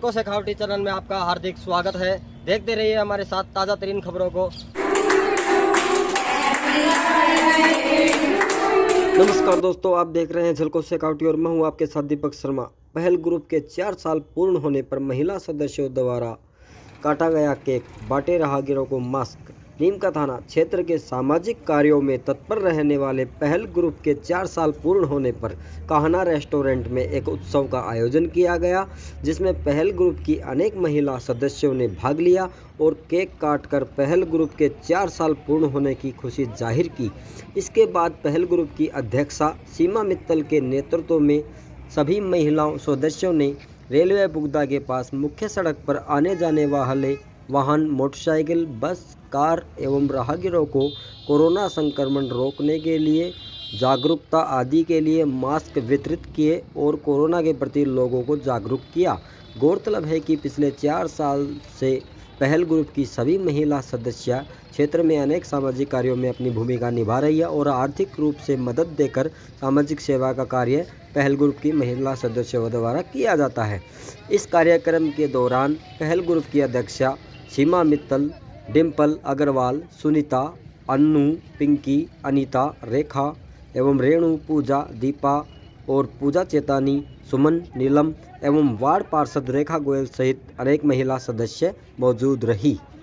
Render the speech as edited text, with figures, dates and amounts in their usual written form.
झलको Shekhawati channel में आपका हार्दिक स्वागत है। देखते रहिए हमारे साथ ताज़ा तरीन खबरों को। नमस्कार दोस्तों, आप देख रहे हैं झलको शेखावटी और मैं हूं आपके साथ दीपक शर्मा। पहल ग्रुप के 4 साल पूर्ण होने पर महिला सदस्यों द्वारा काटा गया केक, बांटे राहगीरों को मास्क। नीम का थाना क्षेत्र के सामाजिक कार्यों में तत्पर रहने वाले पहल ग्रुप के 4 साल पूर्ण होने पर कान्हा रेस्टोरेंट में एक उत्सव का आयोजन किया गया, जिसमें पहल ग्रुप की अनेक महिला सदस्यों ने भाग लिया और केक काटकर पहल ग्रुप के 4 साल पूर्ण होने की खुशी जाहिर की। इसके बाद पहल ग्रुप की अध्यक्षा सीमा मित्तल के नेतृत्व में सभी महिलाओं सदस्यों ने रेलवे बुगदा के पास मुख्य सड़क पर आने जाने वाले वाहन, मोटरसाइकिल, बस, कार एवं राहगीरों को कोरोना संक्रमण रोकने के लिए जागरूकता आदि के लिए मास्क वितरित किए और कोरोना के प्रति लोगों को जागरूक किया। गौरतलब है कि पिछले 4 साल से पहल ग्रुप की सभी महिला सदस्य क्षेत्र में अनेक सामाजिक कार्यों में अपनी भूमिका निभा रही है और आर्थिक रूप से मदद देकर सामाजिक सेवा का कार्य पहल ग्रुप की महिला सदस्यों द्वारा किया जाता है। इस कार्यक्रम के दौरान पहल ग्रुप की अध्यक्षा सीमा मित्तल, डिम्पल अग्रवाल, सुनीता, अन्नू, पिंकी, अनीता, रेखा एवं रेणु, पूजा, दीपा और पूजा चेतानी, सुमन, नीलम एवं वार्ड पार्षद रेखा गोयल सहित अनेक महिला सदस्य मौजूद रही।